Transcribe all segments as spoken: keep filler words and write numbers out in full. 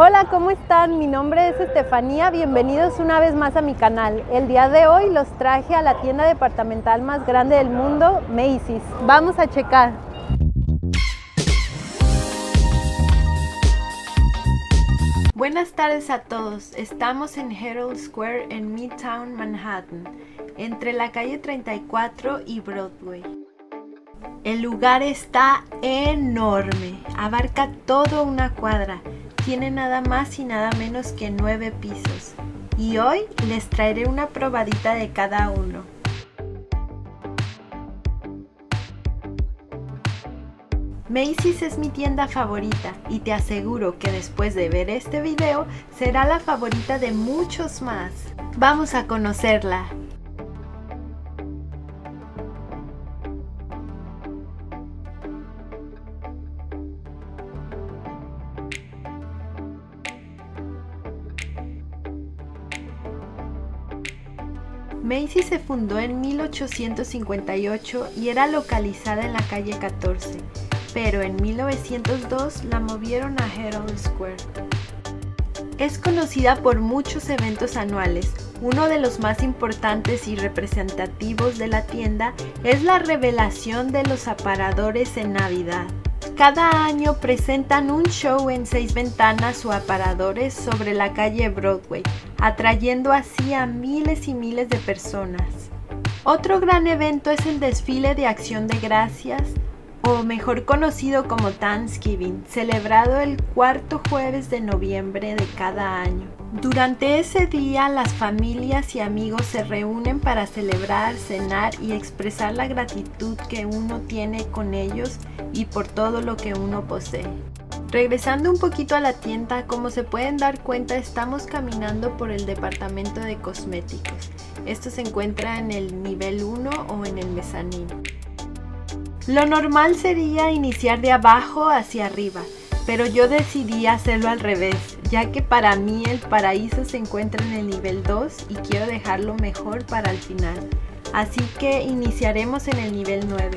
Hola, ¿cómo están? Mi nombre es Estefanía, bienvenidos una vez más a mi canal. El día de hoy los traje a la tienda departamental más grande del mundo, Macy's. Vamos a checar. Buenas tardes a todos, estamos en Herald Square en Midtown Manhattan, entre la calle treinta y cuatro y Broadway. El lugar está enorme, abarca toda una cuadra. Tiene nada más y nada menos que nueve pisos y hoy les traeré una probadita de cada uno. Macy's es mi tienda favorita y te aseguro que después de ver este video será la favorita de muchos más. Vamos a conocerla. Macy's se fundó en mil ochocientos cincuenta y ocho y era localizada en la calle catorce, pero en mil novecientos dos la movieron a Herald Square. Es conocida por muchos eventos anuales. Uno de los más importantes y representativos de la tienda es la revelación de los aparadores en Navidad. Cada año presentan un show en seis ventanas o aparadores sobre la calle Broadway, atrayendo así a miles y miles de personas. Otro gran evento es el desfile de Acción de Gracias, o mejor conocido como Thanksgiving, celebrado el cuarto jueves de noviembre de cada año. Durante ese día, las familias y amigos se reúnen para celebrar, cenar y expresar la gratitud que uno tiene con ellos y por todo lo que uno posee. Regresando un poquito a la tienda, como se pueden dar cuenta, estamos caminando por el departamento de cosméticos. Esto se encuentra en el nivel uno o en el mezanín. Lo normal sería iniciar de abajo hacia arriba, pero yo decidí hacerlo al revés, ya que para mí el paraíso se encuentra en el nivel dos y quiero dejarlo mejor para el final. Así que iniciaremos en el nivel nueve.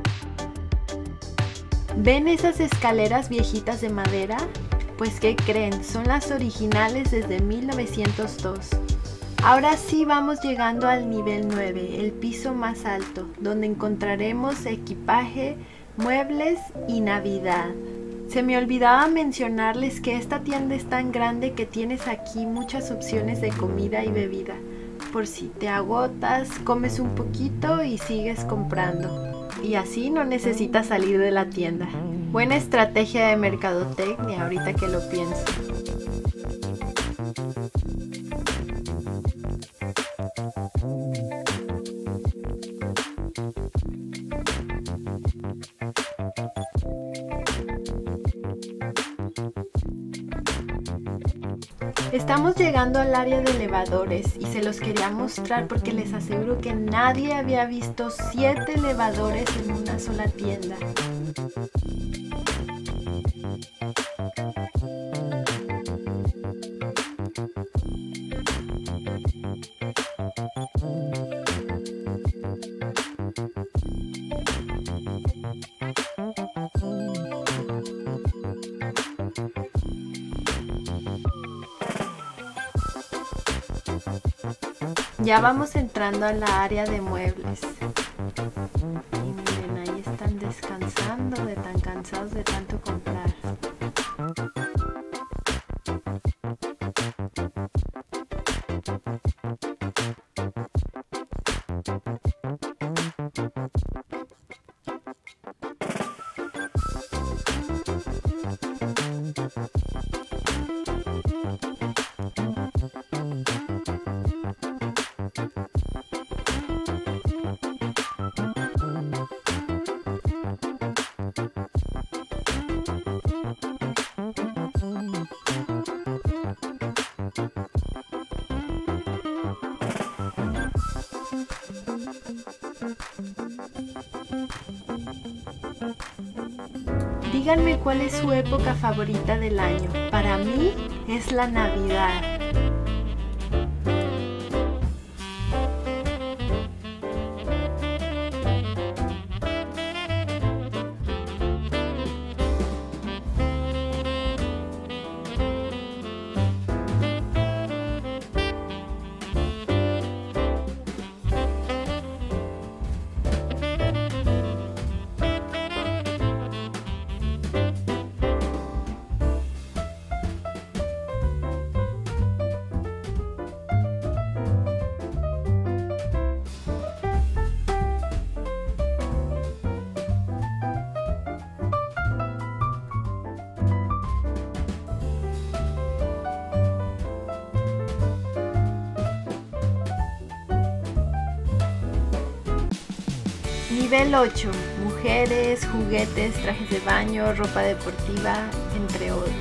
¿Ven esas escaleras viejitas de madera? Pues ¿qué creen? Son las originales desde mil novecientos dos. Ahora sí vamos llegando al nivel nueve, el piso más alto, donde encontraremos equipaje, muebles y Navidad. Se me olvidaba mencionarles que esta tienda es tan grande que tienes aquí muchas opciones de comida y bebida. Por si te agotas, comes un poquito y sigues comprando. Y así no necesitas salir de la tienda. Buena estrategia de mercadotecnia ahorita que lo pienso. Estamos llegando al área de elevadores y se los quería mostrar porque les aseguro que nadie había visto siete elevadores en una sola tienda. Ya vamos entrando a la área de muebles. Y miren, ahí están descansando de tan cansados de tanto comprar. Díganme cuál es su época favorita del año. Para mí es la Navidad. Nivel ocho. Mujeres, juguetes, trajes de baño, ropa deportiva, entre otros.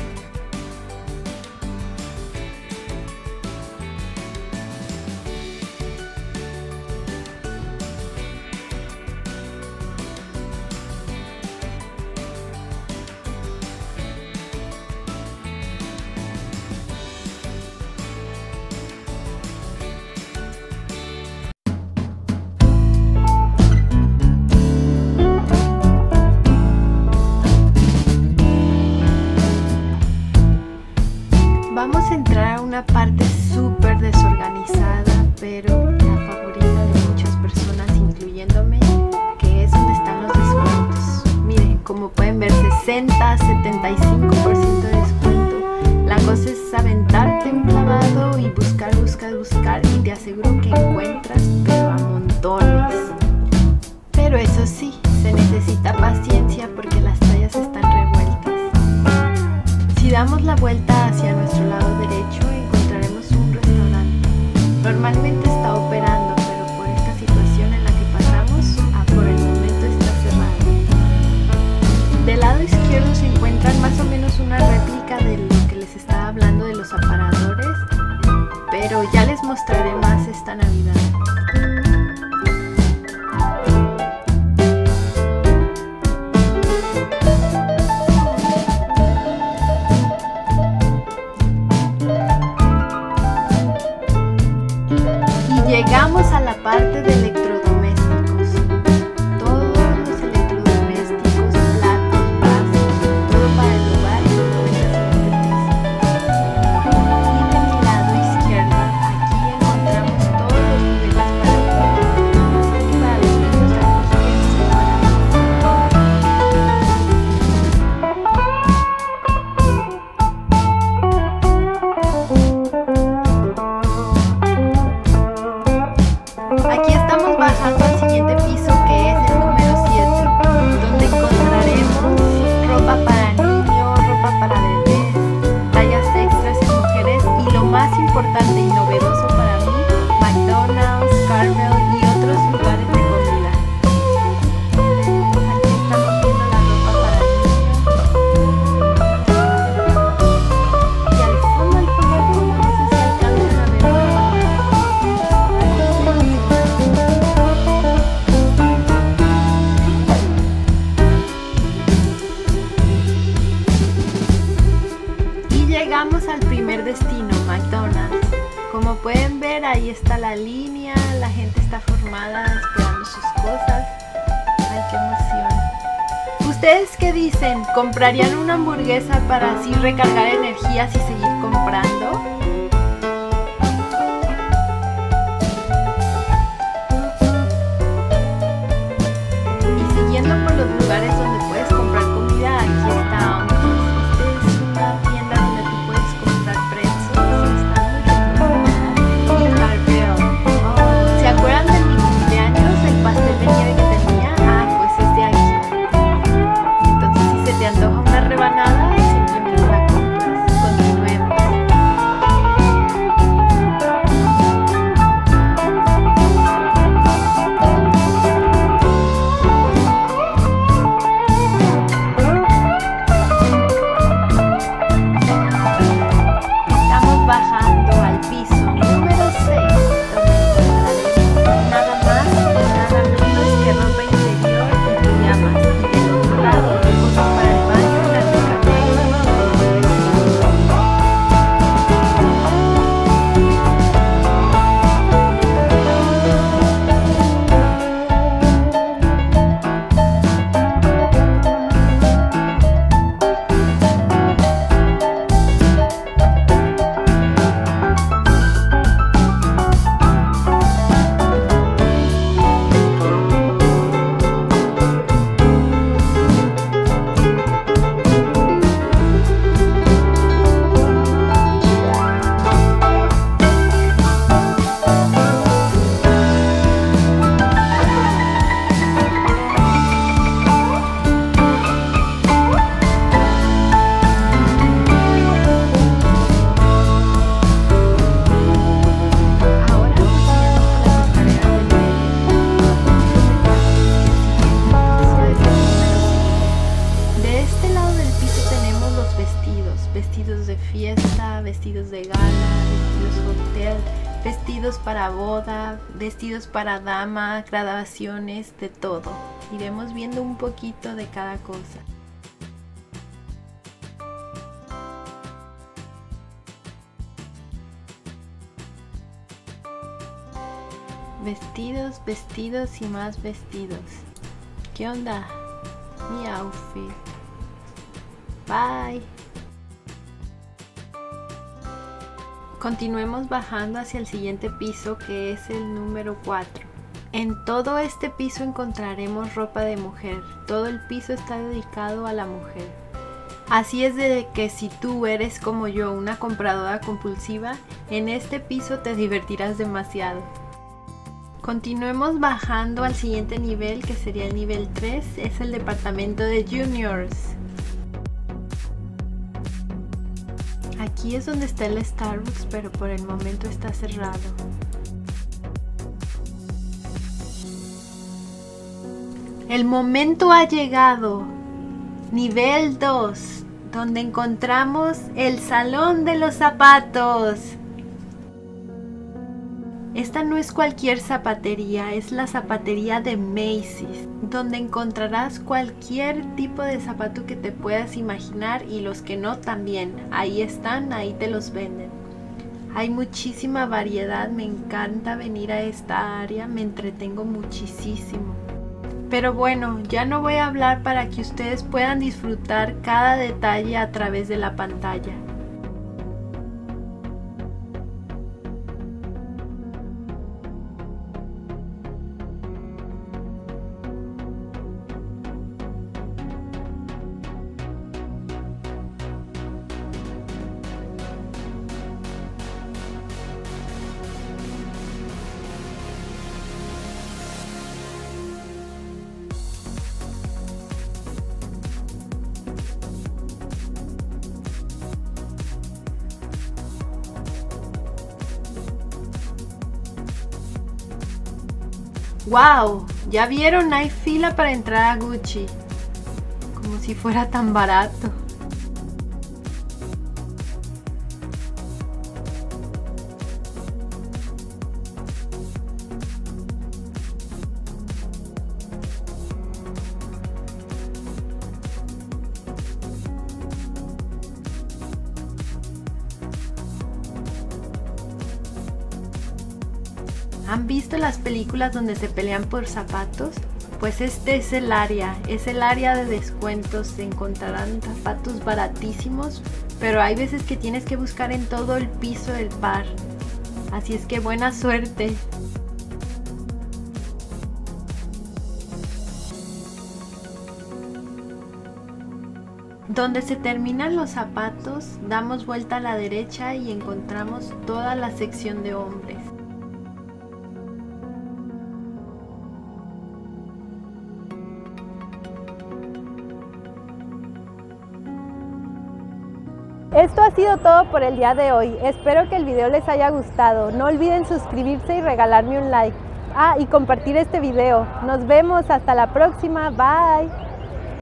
Vamos a entrar a una parte súper desorganizada, pero la favorita de muchas personas, incluyéndome, que es donde están los descuentos. Miren, como pueden ver, sesenta, setenta y cinco por ciento de descuento. La cosa es aventarte un clavado y buscar, buscar, buscar, y te aseguro que encuentras, pero a montones. Pero eso sí, se necesita paciencia porque las tallas están revueltas. Si damos la vuelta hacia nuestro lado derecho, encontraremos un restaurante. Normalmente está operando, pero por esta situación en la que pasamos, ah, por el momento está cerrado. Del lado izquierdo se encuentran más o menos una réplica de lo que les estaba hablando de los aparadores, pero ya les mostraré más esta Navidad. Llegamos a la parte de electrodomésticos. Todos los electrodomésticos, platos, vasos, todo para el hogar en noventa centavos. Y de mi lado izquierdo, aquí encontramos todos los juguetes para el hogar. Y para los niños Aquí estamos bajando al siguiente piso, que es el número siete, donde encontraremos ropa para niños, ropa para bebés, tallas extras en mujeres y lo más importante y novedoso para mí, McDonald's, Carvel y otros lugares de comida. Aquí estamos viendo la ropa para niños y al fondo, al fondo, al fondo, no sé si alcanzan a ver una Llegamos al primer destino, McDonald's. Como pueden ver, ahí está la línea, la gente está formada esperando sus cosas. ¡Ay, qué emoción! ¿Ustedes qué dicen? ¿Comprarían una hamburguesa para así recargar energías y seguir comprando? Y siguiendo por los lugares donde puedes comprar comida, aquí está Aunties. Esta es una tienda donde tú puedes comprar pretzels, está muy rico. Y Carvel. Oh, ¿se acuerdan de mi cumpleaños? El pastel de nieve que tenía. Ah, pues es de aquí. Entonces, si se te antoja una rebanada, simplemente la compras. Continuemos. fiesta, vestidos de gala, vestidos hotel, vestidos para boda, vestidos para dama, graduaciones, de todo. Iremos viendo un poquito de cada cosa. Vestidos, vestidos y más vestidos. ¿Qué onda? Mi outfit. Bye. Continuemos bajando hacia el siguiente piso, que es el número cuatro. En todo este piso encontraremos ropa de mujer. Todo el piso está dedicado a la mujer. Así es de que si tú eres como yo, una compradora compulsiva, en este piso te divertirás demasiado. Continuemos bajando al siguiente nivel, que sería el nivel tres, es el departamento de juniors. Aquí es donde está el Starbucks, pero por el momento está cerrado. El momento ha llegado. Nivel dos, donde encontramos el salón de los zapatos. Esta no es cualquier zapatería, es la zapatería de Macy's, donde encontrarás cualquier tipo de zapato que te puedas imaginar, y los que no también. Ahí están, ahí te los venden. Hay muchísima variedad, me encanta venir a esta área, me entretengo muchísimo. Pero bueno, ya no voy a hablar para que ustedes puedan disfrutar cada detalle a través de la pantalla. ¡Wow! ¿Ya vieron? Hay fila para entrar a Gucci. Como si fuera tan barato. ¿Han visto las películas donde se pelean por zapatos? Pues este es el área, es el área de descuentos. Se encontrarán zapatos baratísimos, pero hay veces que tienes que buscar en todo el piso del par. Así es que buena suerte. Donde se terminan los zapatos, damos vuelta a la derecha y encontramos toda la sección de hombres. Esto ha sido todo por el día de hoy. Espero que el video les haya gustado. No olviden suscribirse y regalarme un like. Ah, y compartir este video. Nos vemos hasta la próxima. Bye.